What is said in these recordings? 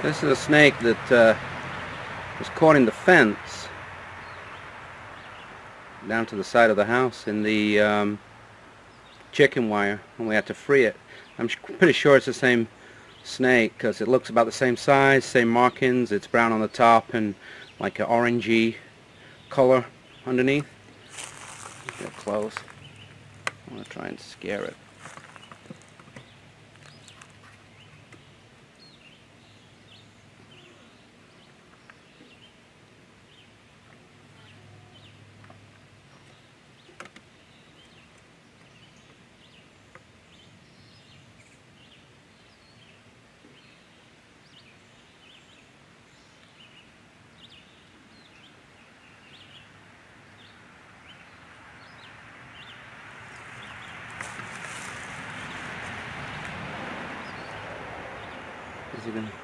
This is a snake that was caught in the fence down to the side of the house in the chicken wire, and we had to free it. I'm pretty sure it's the same snake because it looks about the same size, same markings. It's brown on the top and like an orangey color underneath. Get close. I want to try and scare it. Is he gonna?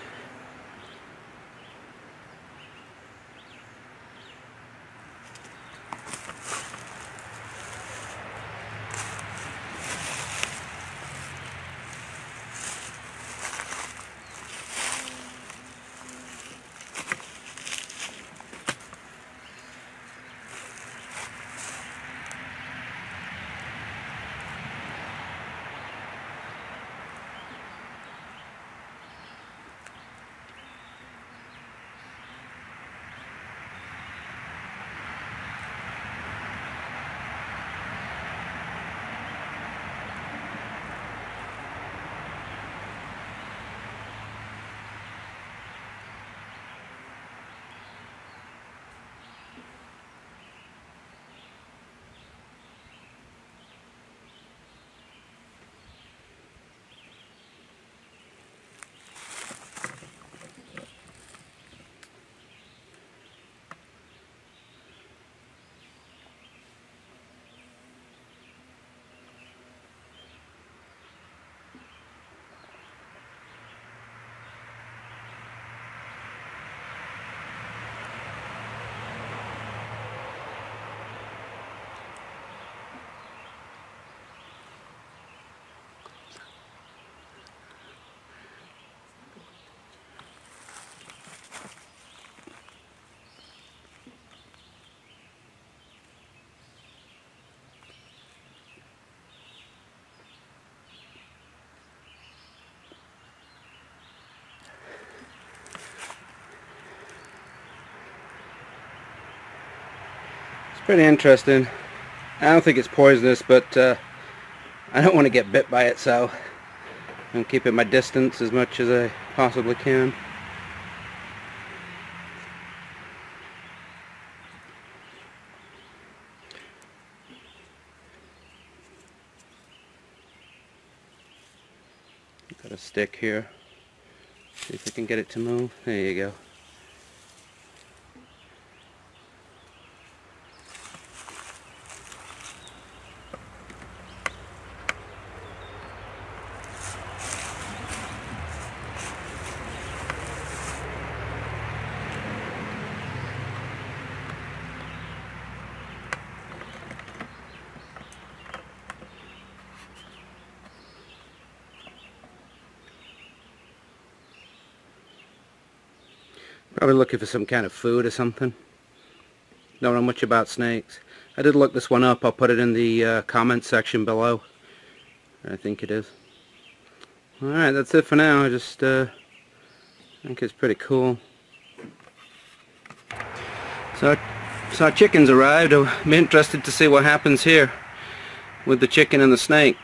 Pretty interesting. I don't think it's poisonous, but I don't want to get bit by it, so I'm keeping my distance as much as I possibly can. Got a stick here. See if I can get it to move. There you go. Probably looking for some kind of food or something. Don't know much about snakes. I did look this one up. I'll put it in the comment section below. I think it is. Alright, that's it for now. I just think it's pretty cool. So our chickens arrived. I'm interested to see what happens here with the chicken and the snake.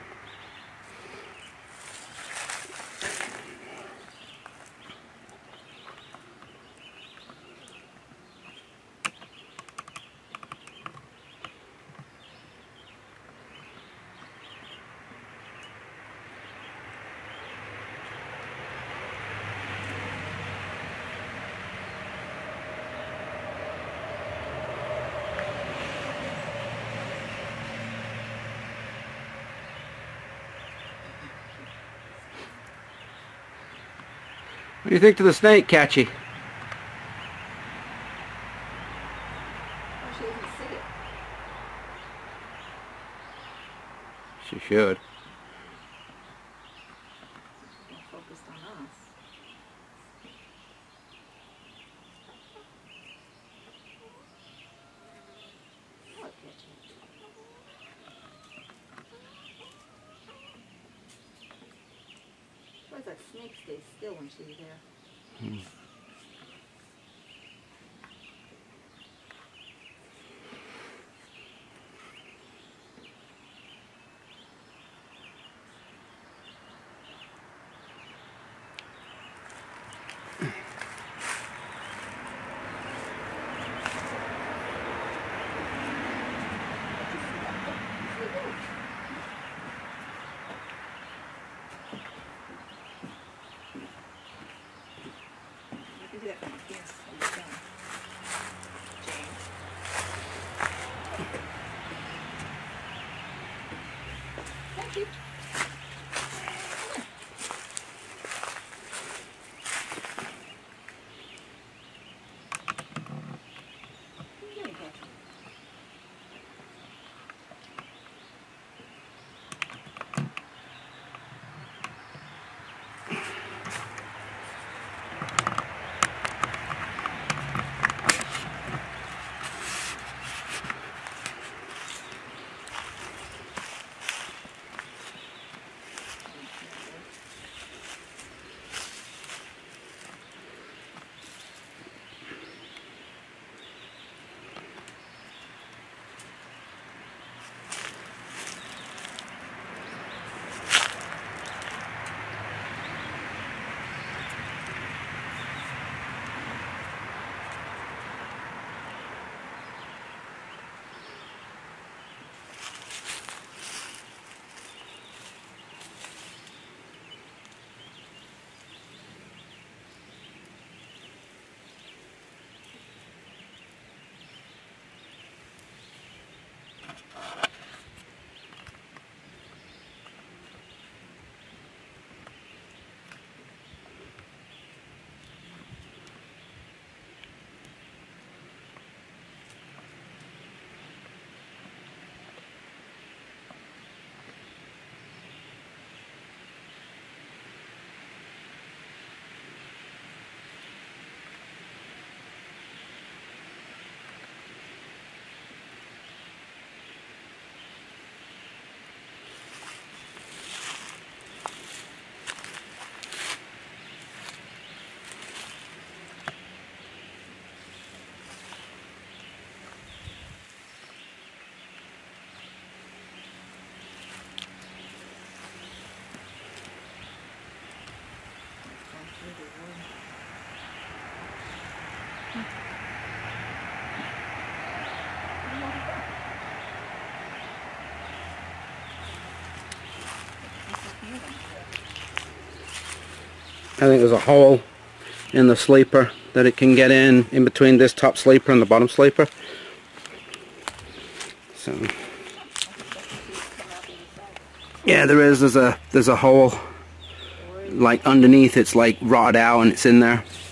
What do you think to the snake, Catchy? She doesn't see it. She should. She's not focused on us. that snake stays still when she's there. Hmm. Thank you. I think there's a hole in the sleeper that it can get in between this top sleeper and the bottom sleeper. So yeah, there's a hole like underneath. It's like rotted out and it's in there.